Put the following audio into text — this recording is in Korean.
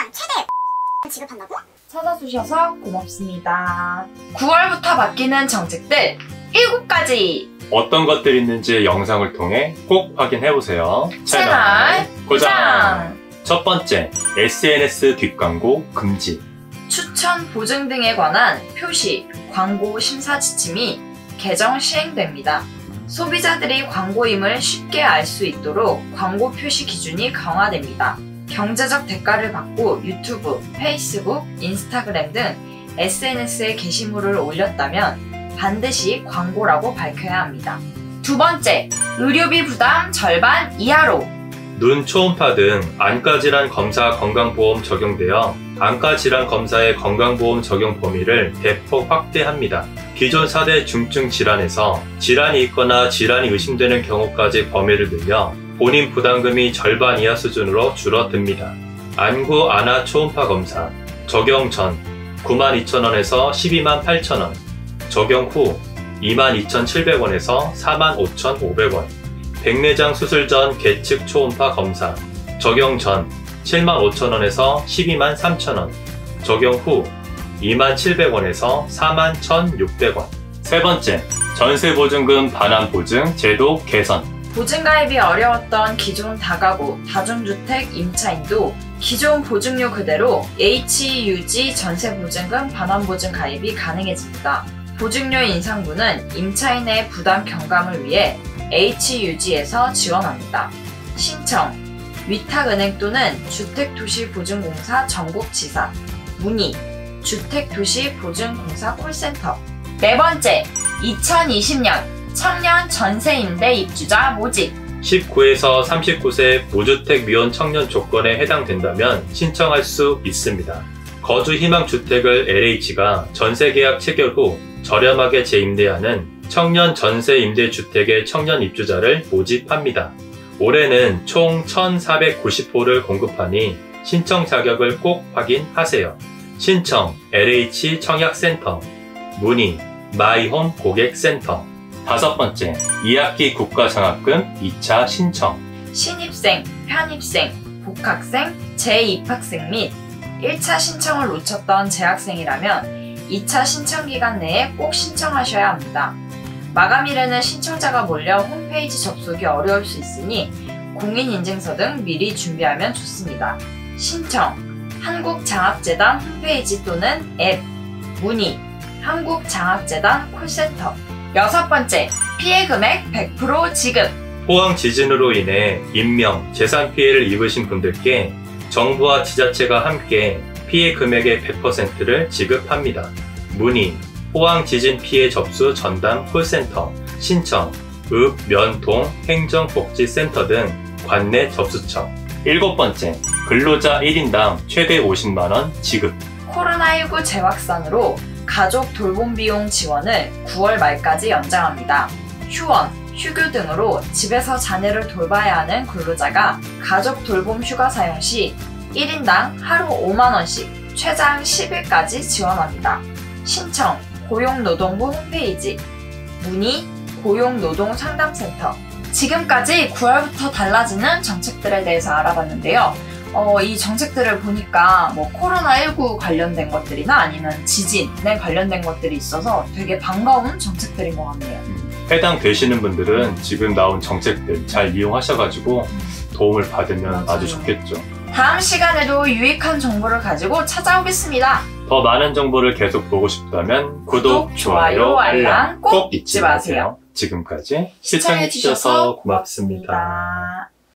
최대 지급한다고? 찾아주셔서 고맙습니다. 9월부터 바뀌는 정책들 7가지! 어떤 것들이 있는지 영상을 통해 꼭 확인해보세요. 채널 고정! 첫 번째, SNS 뒷광고 금지. 추천 보증 등에 관한 표시, 광고 심사 지침이 개정 시행됩니다. 소비자들이 광고임을 쉽게 알 수 있도록 광고 표시 기준이 강화됩니다. 경제적 대가를 받고 유튜브, 페이스북, 인스타그램 등 SNS에 게시물을 올렸다면 반드시 광고라고 밝혀야 합니다. 두 번째, 의료비 부담 절반 이하로. 눈 초음파 등 안과질환 검사 건강보험 적용되어 안과질환 검사의 건강보험 적용 범위를 대폭 확대합니다. 기존 4대 중증 질환에서 질환이 있거나 질환이 의심되는 경우까지 범위를 늘려 본인 부담금이 절반 이하 수준으로 줄어듭니다. 안구 안아 초음파 검사 적용 전 92,000원에서 128,000원, 적용 후 22,700원에서 45,500원, 백내장 수술 전 계측 초음파 검사 적용 전 75,000원에서 123,000원, 적용 후 27,000원에서 41,600원. 세 번째, 전세보증금 반환보증 제도 개선. 보증가입이 어려웠던 기존 다가구, 다중주택 임차인도 기존 보증료 그대로 HUG 전세보증금 반환보증 가입이 가능해집니다. 보증료 인상분은 임차인의 부담 경감을 위해 HUG에서 지원합니다. 신청, 위탁은행 또는 주택도시보증공사 전국지사, 문의, 주택도시보증공사 콜센터. 네 번째, 2020년 청년 전세임대 입주자 모집. 19에서 39세 무주택 미혼 청년 조건에 해당된다면 신청할 수 있습니다. 거주 희망 주택을 LH가 전세계약 체결 후 저렴하게 재임대하는 청년 전세임대주택의 청년 입주자를 모집합니다. 올해는 총 1,490호를 공급하니 신청 자격을 꼭 확인하세요. 신청 LH 청약센터, 문의 마이홈 고객센터. 다섯 번째, 2학기 국가장학금 2차 신청. 신입생, 편입생, 복학생, 재입학생 및 1차 신청을 놓쳤던 재학생이라면 2차 신청 기간 내에 꼭 신청하셔야 합니다. 마감일에는 신청자가 몰려 홈페이지 접속이 어려울 수 있으니 공인인증서 등 미리 준비하면 좋습니다. 신청, 한국장학재단 홈페이지 또는 앱, 문의, 한국장학재단 콜센터. 여섯 번째, 피해 금액 100% 지급. 포항 지진으로 인해 인명, 재산 피해를 입으신 분들께 정부와 지자체가 함께 피해 금액의 100%를 지급합니다. 문의, 포항 지진 피해 접수 전담 콜센터, 신청, 읍, 면, 동, 행정복지센터 등 관내 접수처. 일곱 번째, 근로자 1인당 최대 50만원 지급. 코로나19 재확산으로 가족 돌봄 비용 지원을 9월 말까지 연장합니다. 휴원, 휴교 등으로 집에서 자녀를 돌봐야 하는 근로자가 가족 돌봄 휴가 사용 시 1인당 하루 5만원씩 최장 10일까지 지원합니다. 신청, 고용노동부 홈페이지, 문의, 고용노동상담센터. 지금까지 9월부터 달라지는 정책들에 대해서 알아봤는데요. 이 정책들을 보니까 코로나19 관련된 것들이나 아니면 지진에 관련된 것들이 있어서 되게 반가운 정책들인 것 같네요. 해당되시는 분들은 지금 나온 정책들 잘 이용하셔가지고 도움을 받으면 맞아요. 아주 좋겠죠. 다음 시간에도 유익한 정보를 가지고 찾아오겠습니다. 더 많은 정보를 계속 보고 싶다면 구독, 좋아요, 알람 꼭 잊지 마세요. 지금까지 시청해주셔서 고맙습니다.